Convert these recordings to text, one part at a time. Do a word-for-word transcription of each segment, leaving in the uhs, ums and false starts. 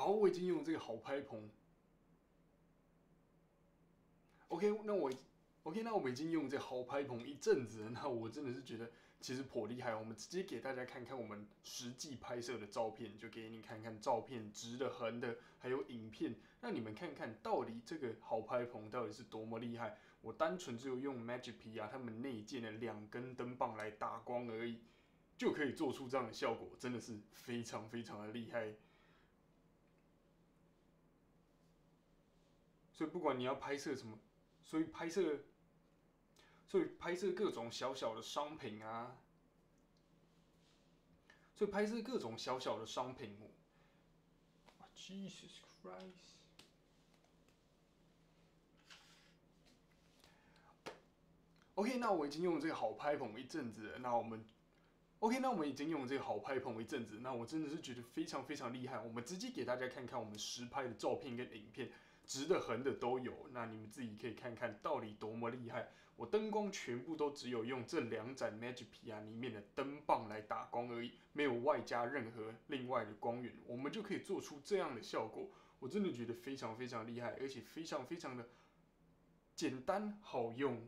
好，我已经用这个好拍棚。OK，那我 OK，那我们已经用这个好拍棚一阵子了，那我真的是觉得其实颇厉害。我们直接给大家看看我们实际拍摄的照片，就给你看看照片直的、横的，还有影片，让你们看看到底这个好拍棚到底是多么厉害。我单纯只有用 Magic P 啊，他们内建的两根灯棒来打光而已，就可以做出这样的效果，真的是非常非常的厉害。所以不管你要拍摄什么，所以拍摄。所以拍摄各种小小的商品啊，所以拍摄各种小小的商品哦。Jesus Christ！ OK， 那我已经用这个好拍棚一阵子了，那我们 OK，那我们已经用这个好拍棚一阵子，那我真的是觉得非常非常厉害。我们直接给大家看看我们实拍的照片跟影片，直的横的都有，那你们自己可以看看到底多么厉害。我灯光全部都只有用这两盏 Magic P R 里面的灯棒来打光而已，没有外加任何另外的光源，我们就可以做出这样的效果。我真的觉得非常非常厉害，而且非常非常的简单好用。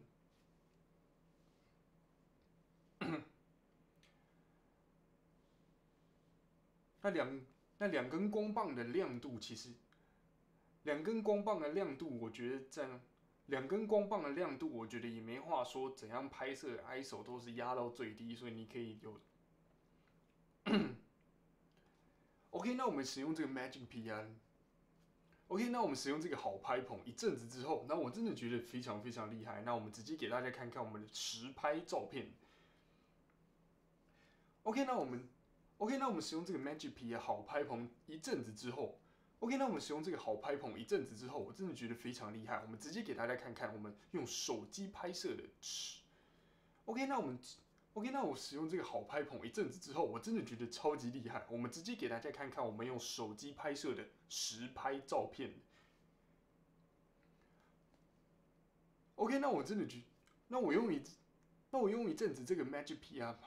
那两那两根光棒的亮度，其实两根光棒的亮度，我觉得这样，两根光棒的亮度，我觉得也没话说，怎样拍摄 I S O 都是压到最低，所以你可以有。OK， 那我们使用这个 Magic P 啊 ，OK， 那我们使用这个好拍棚一阵子之后，那我真的觉得非常非常厉害。那我们直接给大家看看我们的实拍照片。OK，那我们 OK，那我们使用这个 Magic P 啊好拍棚一阵子之后。OK，那我们使用这个好拍棚一阵子之后，我真的觉得非常厉害。我们直接给大家看看我们用手机拍摄的。OK，那我们 OK，那我使用这个好拍棚一阵子之后，我真的觉得超级厉害。我们直接给大家看看我们用手机拍摄的实拍照片。OK，那我真的觉，那我用一，那我用一阵子这个 Magic P 啊。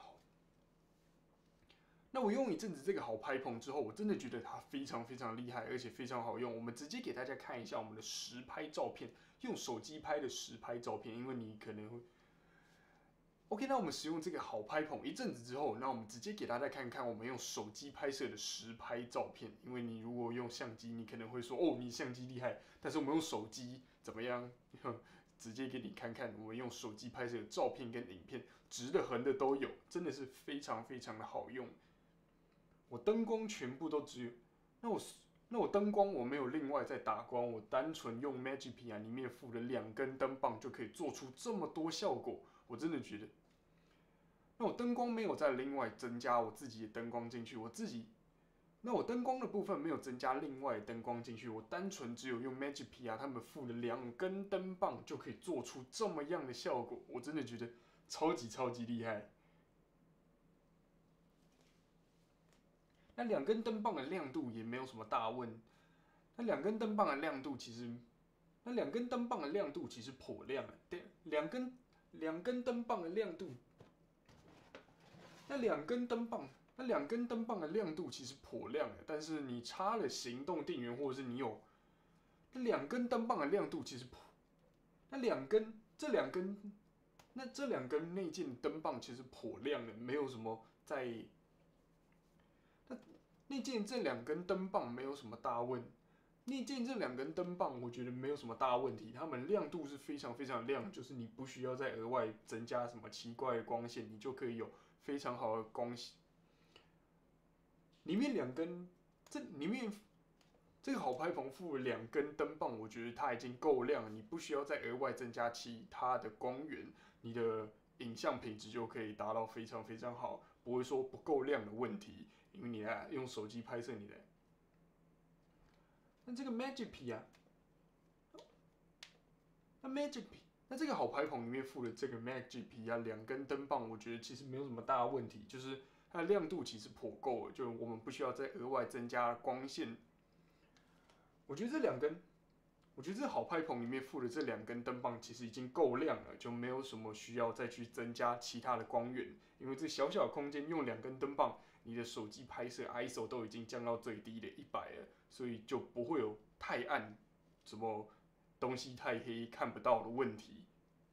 那我用一阵子这个好拍棚之后，我真的觉得它非常非常厉害，而且非常好用。我们直接给大家看一下我们的实拍照片，用手机拍的实拍照片，因为你可能会 OK。那我们使用这个好拍棚一阵子之后，那我们直接给大家看看我们用手机拍摄的实拍照片。因为你如果用相机，你可能会说哦，你相机厉害，但是我们用手机怎么样？直接给你看看我们用手机拍摄的照片跟影片，直的横的都有，真的是非常非常的好用。我灯光全部都只有，那我那我灯光我没有另外再打光，我单纯用 Magic P 啊里面附的两根灯棒就可以做出这么多效果，我真的觉得。那我灯光没有再另外增加我自己的灯光进去，我自己，那我灯光的部分没有增加另外的灯光进去，我单纯只有用 Magic P 啊他们附的两根灯棒就可以做出这么样的效果，我真的觉得超级超级厉害。那两根灯棒的亮度也没有什么大问。那两根灯棒的亮度其实，那两根灯棒的亮度其实颇亮的。对，两根两根灯棒的亮度，那两根灯棒，那两根灯棒的亮度其实颇亮的。但是你插了行动电源，或者是你有那两根灯棒的亮度其实颇，那两根这两根那这两根内建灯棒其实颇亮的，没有什么在。那内建这两根灯棒没有什么大问，内建这两根灯棒我觉得没有什么大问题，它们亮度是非常非常亮，就是你不需要再额外增加什么奇怪的光线，你就可以有非常好的光线。里面两根，这里面这个好拍棚附了两根灯棒，我觉得它已经够亮了，你不需要再额外增加其他的光源，你的影像品质就可以达到非常非常好，不会说不够亮的问题。因为你来用手机拍摄你的，那这个 Magic P 啊，那 Magic P， 那这个好拍棚里面附的这个 Magic P 啊，两根灯棒，我觉得其实没有什么大问题，就是它的亮度其实颇够了，就我们不需要再额外增加光线。我觉得这两根，我觉得这好拍棚里面附的这两根灯棒其实已经够亮了，就没有什么需要再去增加其他的光源，因为这小小的空间用两根灯棒你的手机拍摄 I S O 都已经降到最低的一百了，所以就不会有太暗、什么东西太黑看不到的问题。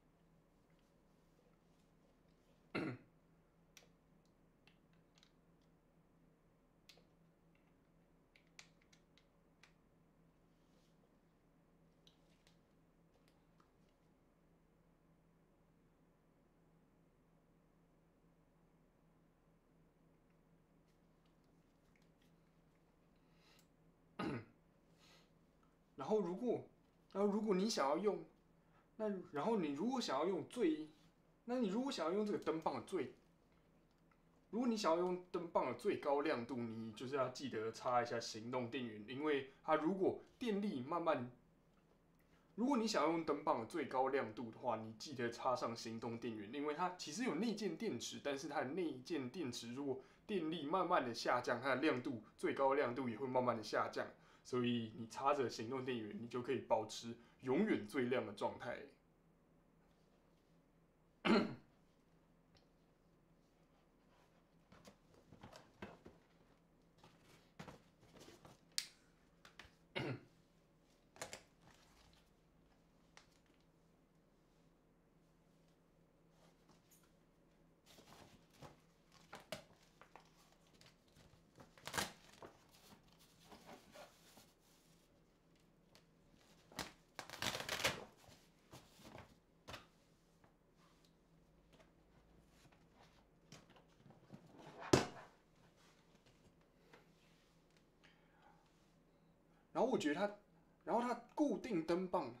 然后如果，然后如果你想要用，那然后你如果想要用最，那你如果想要用这个灯棒的最，如果你想要用灯棒的最高亮度，你就是要记得插一下行动电源，因为它如果电力慢慢，如果你想要用灯棒的最高亮度的话，你记得插上行动电源，因为它其实有内建电池，但是它的内建电池如果电力慢慢的下降，它的亮度最高亮度也会慢慢的下降。所以你插着行动电源，你就可以保持永远最亮的状态。然后我觉得它，然后它固定灯棒，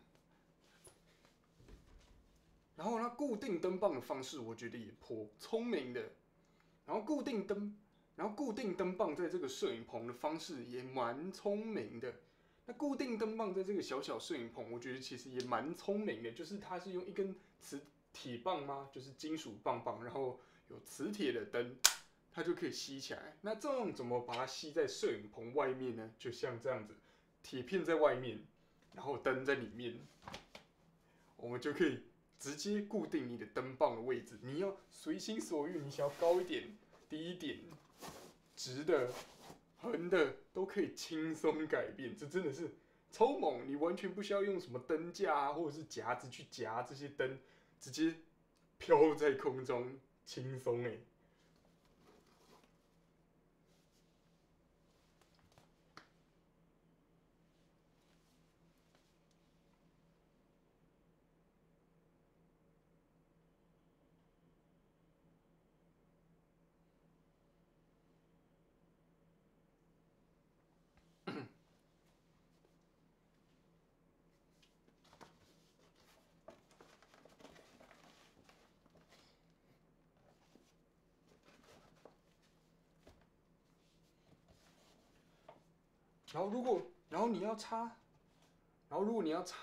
然后它固定灯棒的方式，我觉得也颇聪明的。然后固定灯，然后固定灯棒在这个摄影棚的方式也蛮聪明的。那固定灯棒在这个小小摄影棚，我觉得其实也蛮聪明的，就是它是用一根磁铁棒吗？就是金属棒棒，然后有磁铁的灯，它就可以吸起来。那这样怎么把它吸在摄影棚外面呢？就像这样子，铁片在外面，然后灯在里面，我们就可以直接固定你的灯棒的位置。你要随心所欲，你想要高一点、低一点、直的、横的都可以轻松改变。这真的是超猛！你完全不需要用什么灯架啊，或者是夹子去夹这些灯，直接飘在空中，轻松哎。然后如果，然后你要插，然后如果你要插，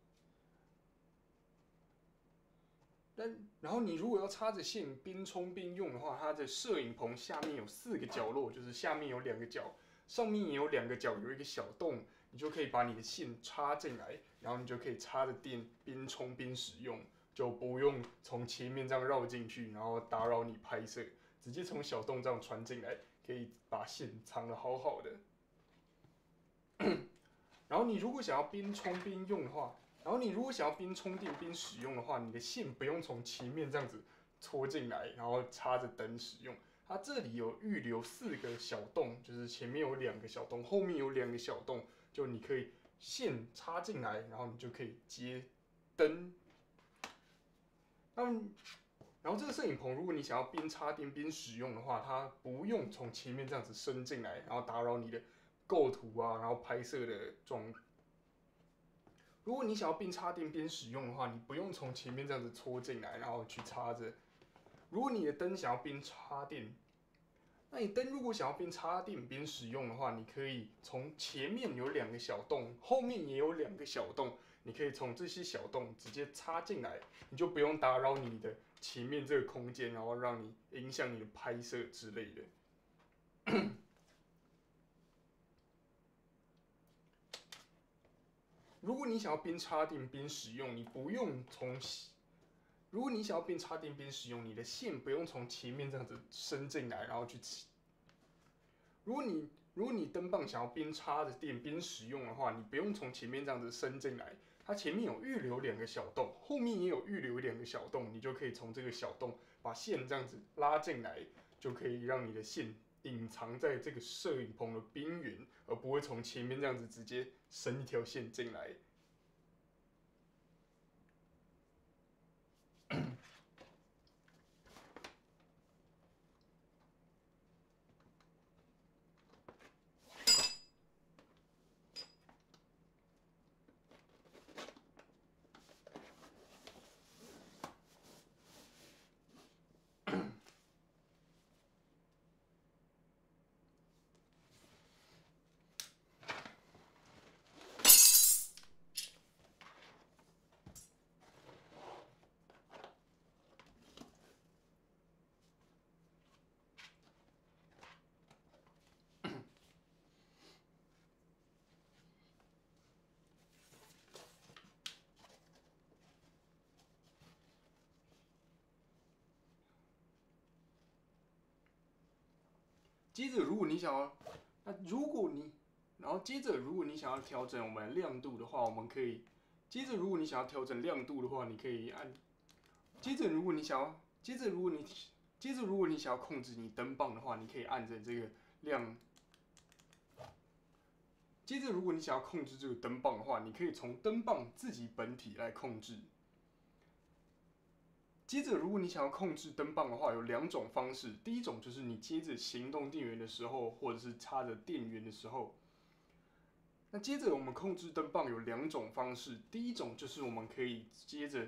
但然后你如果要插着线边冲边用的话，它的摄影棚下面有四个角落，就是下面有两个角，上面也有两个角，有一个小洞，你就可以把你的线插进来，然后你就可以插着电边冲边使用，就不用从前面这样绕进去，然后打扰你拍摄，直接从小洞这样传进来，可以把线藏得好好的。然后你如果想要边充边用的话，然后你如果想要边充电边使用的话，你的线不用从前面这样子戳进来，然后插着灯使用。它这里有预留四个小洞，就是前面有两个小洞，后面有两个小洞，就你可以线插进来，然后你就可以接灯。那然后这个摄影棚，如果你想要边插电边使用的话，它不用从前面这样子伸进来，然后打扰你的构图啊，然后拍摄的状。如果你想要边插电边使用的话，你不用从前面这样子戳进来，然后去插着。如果你的灯想要边插电，那你灯如果想要边插电边使用的话，你可以从前面有两个小洞，后面也有两个小洞，你可以从这些小洞直接插进来，你就不用打扰你的前面这个空间，然后让你影响你的拍摄之类的。如果你想要边插电边使用，你不用从，如果你想要边插电边使用，你的线不用从前面这样子伸进来，然后去如果你如果你灯棒想要边插着电边使用的话，你不用从前面这样子伸进来，它前面有预留两个小洞，后面也有预留两个小洞，你就可以从这个小洞把线这样子拉进来，就可以让你的线隐藏在这个摄影棚的边缘，而不会从前面这样子直接伸一条线进来。接着，如果你想要，那如果你，然后接着，如果你想要调整我们的亮度的话，我们可以，接着如果你想要调整亮度的话，你可以按，接着如果你想要，接着如果你，接着如果你想要控制你灯棒的话，你可以按着这个亮。接着，如果你想要控制这个灯棒的话，你可以从灯棒自己本体来控制。接着，如果你想要控制灯棒的话，有两种方式。第一种就是你接着行动电源的时候，或者是插着电源的时候。那接着我们控制灯棒有两种方式。第一种就是我们可以接着，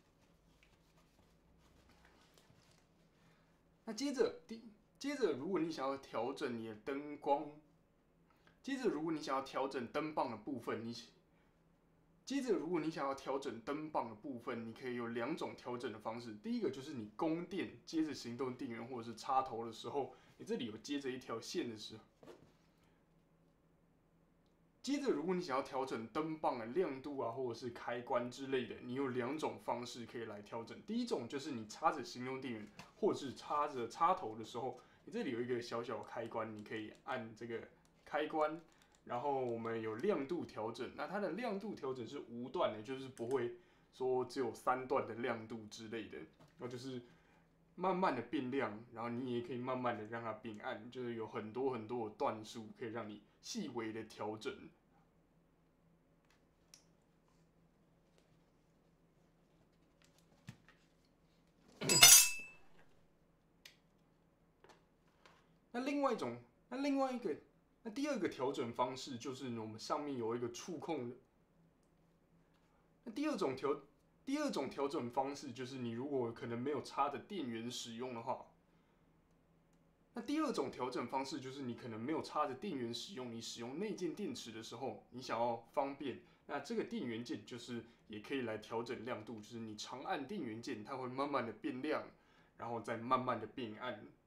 那接着第接着，如果你想要调整你的灯光，接着如果你想要调整灯棒的部分，你接着，如果你想要调整灯棒的部分，你可以有两种调整的方式。第一个就是你供电接着行动电源或者是插头的时候，你这里有接着一条线的时候。接着，如果你想要调整灯棒的亮度啊，或者是开关之类的，你有两种方式可以来调整。第一种就是你插着行动电源或者是插着插头的时候，你这里有一个小小的开关，你可以按这个开关。然后我们有亮度调整，那它的亮度调整是无段的，就是不会说只有三段的亮度之类的，然后就是慢慢的变亮，然后你也可以慢慢的让它变暗，就是有很多很多的段数可以让你细微的调整。那另外一种，那另外一个。那第二个调整方式就是我们上面有一个触控的。那第二种调第二种调整方式就是你如果可能没有插着电源使用的话，那第二种调整方式就是你可能没有插着电源使用，你使用内建电池的时候，你想要方便，那这个电源键就是也可以来调整亮度，就是你长按电源键，它会慢慢的变亮，然后再慢慢的变暗。